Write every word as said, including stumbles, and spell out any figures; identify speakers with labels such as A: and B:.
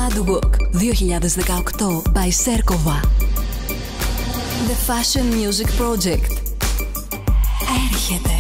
A: Madwalk δύο χιλιάδες δεκαοκτώ by Serkova. The Fashion Music Project έρχεται.